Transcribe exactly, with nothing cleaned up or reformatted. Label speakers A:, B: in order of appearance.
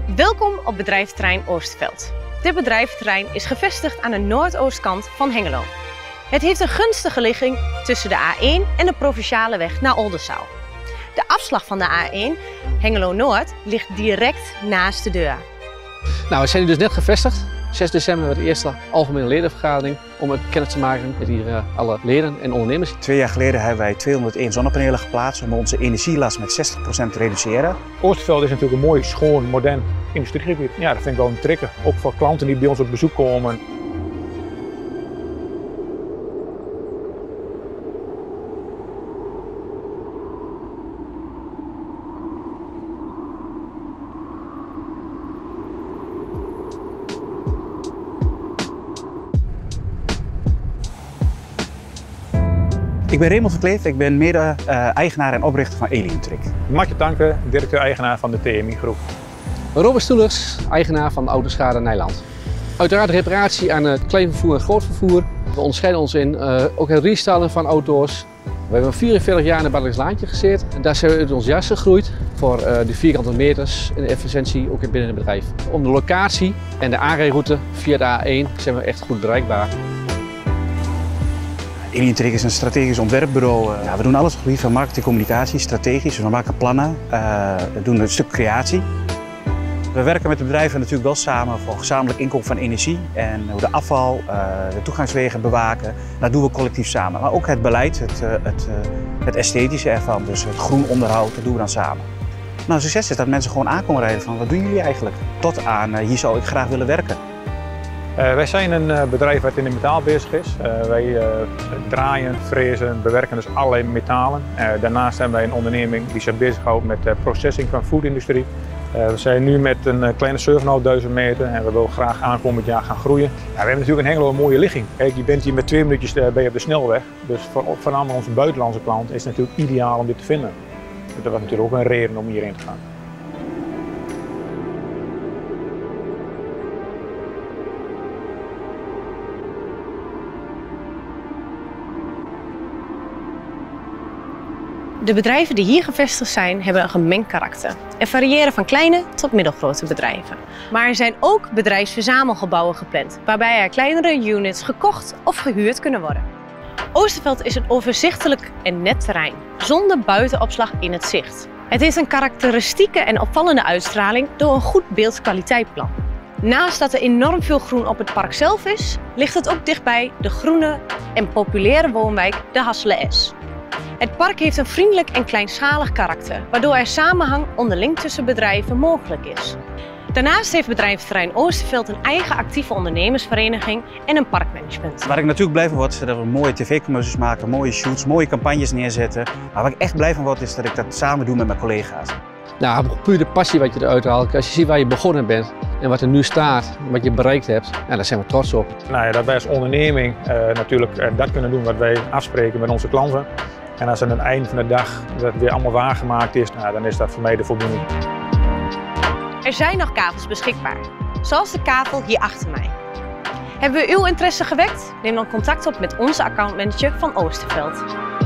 A: Welkom op bedrijventerrein Oosterveld. Dit bedrijventerrein is gevestigd aan de noordoostkant van Hengelo. Het heeft een gunstige ligging tussen de A één en de provinciale weg naar Oldenzaal. De afslag van de A één, Hengelo Noord, ligt direct naast de deur.
B: Nou, we zijn hier dus net gevestigd. zes december werd de eerste algemene ledenvergadering om het kennis te maken met hier uh, alle leden en ondernemers.
C: Twee jaar geleden hebben wij tweehonderdéén zonnepanelen geplaatst om onze energielast met zestig procent te reduceren.
D: Oosterveld is natuurlijk een mooi, schoon, modern industriegebied. Ja, dat vind ik wel een trigger. Ook voor klanten die bij ons op bezoek komen.
C: Ik ben Raymond van Kleef, ik ben mede-eigenaar en oprichter van Elientrick.
D: Matje Tanke, directeur-eigenaar van de T M I Groep.
B: Robert Stoelers, eigenaar van Autoschade Nijland. Uiteraard reparatie aan het kleinvervoer en grootvervoer. We onderscheiden ons in uh, ook het restylen van auto's. We hebben vierenveertig jaar in een Bartelijks Laantje gezeten. En daar zijn we uit ons jas gegroeid voor uh, de vierkante meters en de efficiëntie ook binnen het bedrijf. Om de locatie en de aanrijroute via de A één zijn we echt goed bereikbaar.
C: Elientrick is een strategisch ontwerpbureau. Ja, we doen alles op het gebied van marketing en communicatie, strategisch. We maken plannen, uh, we doen een stuk creatie. We werken met de bedrijven natuurlijk wel samen voor gezamenlijk inkoop van energie en hoe de afval, uh, de toegangswegen bewaken. Dat doen we collectief samen. Maar ook het beleid, het, uh, het, uh, het esthetische ervan, dus het groen onderhoud, dat doen we dan samen. Nou, succes is dat mensen gewoon aankomen rijden van wat doen jullie eigenlijk? Tot aan uh, hier zou ik graag willen werken.
D: Uh, wij zijn een uh, bedrijf dat in de metaal bezig is. Uh, wij uh, draaien, frezen, bewerken dus allerlei metalen. Uh, daarnaast hebben wij een onderneming die zich bezighoudt met de uh, processing van foodindustrie. Uh, we zijn nu met een uh, kleine zevenduizend meter en we willen graag aankomend jaar gaan groeien. Ja, we hebben natuurlijk in Hengelo een mooie ligging. Kijk, je bent hier met twee minuutjes uh, ben je op de snelweg. Dus voor voornamelijk onze buitenlandse klant is het natuurlijk ideaal om dit te vinden. Dus dat was natuurlijk ook een reden om hierheen te gaan.
A: De bedrijven die hier gevestigd zijn, hebben een gemengd karakter en variëren van kleine tot middelgrote bedrijven. Maar er zijn ook bedrijfsverzamelgebouwen gepland, waarbij er kleinere units gekocht of gehuurd kunnen worden. Oosterveld is een overzichtelijk en net terrein, zonder buitenopslag in het zicht. Het heeft een karakteristieke en opvallende uitstraling door een goed beeldkwaliteitplan. Naast dat er enorm veel groen op het park zelf is, ligt het ook dichtbij de groene en populaire woonwijk de Hasselen-Es. Het park heeft een vriendelijk en kleinschalig karakter, waardoor er samenhang onderling tussen bedrijven mogelijk is. Daarnaast heeft bedrijventerrein Oosterveld een eigen actieve ondernemersvereniging en een parkmanagement.
C: Waar ik natuurlijk blij van word, is dat we mooie tv-commercials maken, mooie shoots, mooie campagnes neerzetten. Maar waar ik echt blij van word, is dat ik dat samen doe met mijn collega's.
B: Nou, puur de passie wat je eruit haalt. Als je ziet waar je begonnen bent en wat er nu staat, wat je bereikt hebt, ja, daar zijn we trots op.
D: Nou ja, dat wij als onderneming uh, natuurlijk uh, dat kunnen doen wat wij afspreken met onze klanten. En als aan het eind van de dag dat weer allemaal waargemaakt is, nou, dan is dat voor mij de voldoening.
A: Er zijn nog kavels beschikbaar, zoals de kavel hier achter mij. Hebben we uw interesse gewekt? Neem dan contact op met onze accountmanager van Oosterveld.